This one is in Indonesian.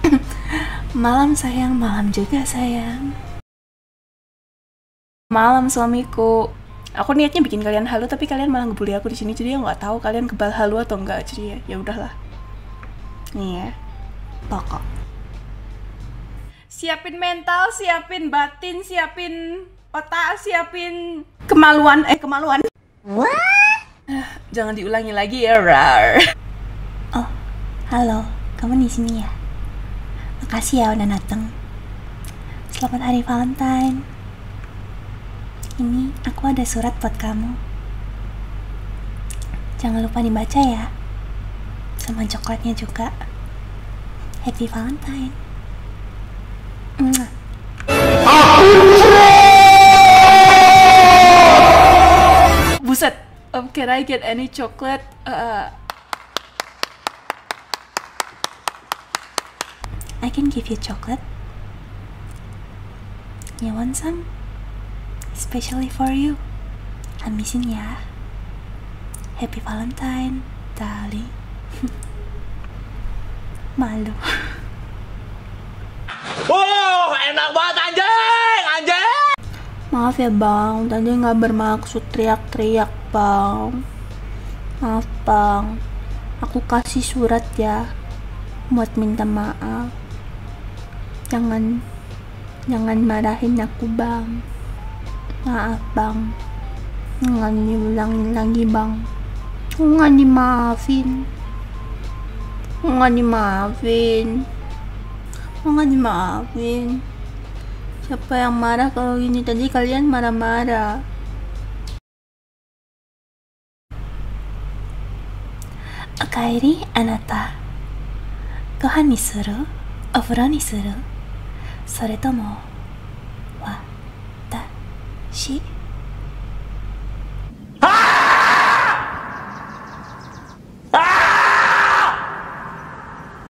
Malam sayang, malam juga sayang. Malam suamiku. Aku niatnya bikin kalian halu tapi kalian malah ngebully aku di sini, jadi aku nggak tahu kalian kebal halu atau enggak. Jadi ya udahlah. Nih ya. Pokok. Siapin mental, siapin batin, siapin otak, siapin kemaluan. Jangan diulangi lagi ya, rar. Oh, halo. Kamu di sini ya? Makasih ya udah dateng. Selamat hari Valentine. Ini aku ada surat buat kamu. Jangan lupa dibaca ya. Sama coklatnya juga. Happy Valentine. Mwah. Buset. Can I get any chocolate? I can give you chocolate. You want some? Especially for you. Habisin ya. Happy Valentine, darling. Malu. Wow, enak banget anjing. Maaf ya bang, tadi nggak bermaksud teriak-teriak bang. Maaf bang, aku kasih surat ya buat minta maaf. Jangan marahin aku bang. Maaf bang, nggak diulangin lagi bang. Nggak dimaafin. Siapa yang marah kalau gini? Tadi kalian marah-marah. Okaeri anata. Gohan ni suru? Ofuro ni suru? それとも、私